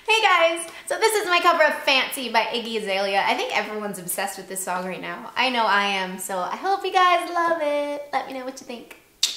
Hey guys! So this is my cover of Fancy by Iggy Azalea. I think everyone's obsessed with this song right now. I know I am, so I hope you guys love it. Let me know what you think.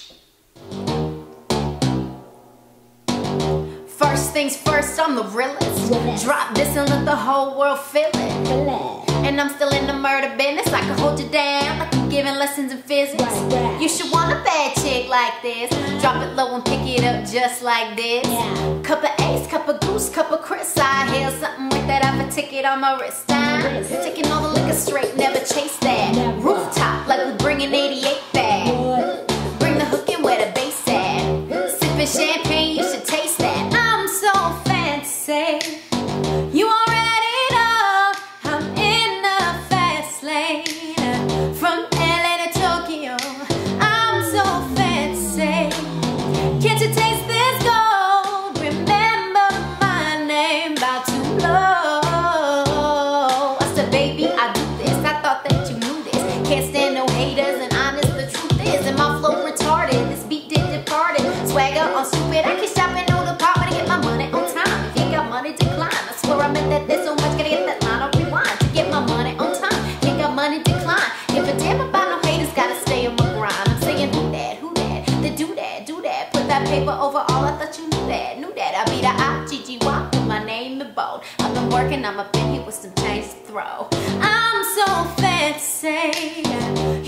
First things first, I'm the realest. Drop this and let the whole world feel it. And I'm still in the murder business. I can hold you down like I'm giving lessons in physics. You should want a bad chick like this. Drop it low and pick it up just like this. Cup of ace, cup of goose, cup of Chris. I hail something with that I have a ticket on my wrist. I'm taking all the liquor straight, never chase that. Rooftop like we're bringing 88 back. Bring the hook in where the bass at. Sipping champagne, you should taste that. I'm so fancy. You already know I'm in the fast lane. From LA to Tokyo, I'm so fancy. Can't you taste this gold? Remember my name, about to blow. I said, baby, I do this. I thought that you knew this. Can't stand no haters, and honest, the truth is, and my flow retarded. This beat did departed. Swagger on stupid. I can shop in no department to get my money on time. If you got money, decline. I swear I meant that there's so much. Gotta get that line on rewind to get my money on time. Can't got money, decline. Give a damn about no haters. Gotta stay on my grind. I'm saying who that? Who that? They do that, do that. Put that paper over all. I thought you knew that, knew that. I be the I-G-G-Y with my name in bold. I've been working. I'm up in here with some change to throw. I'm so fancy.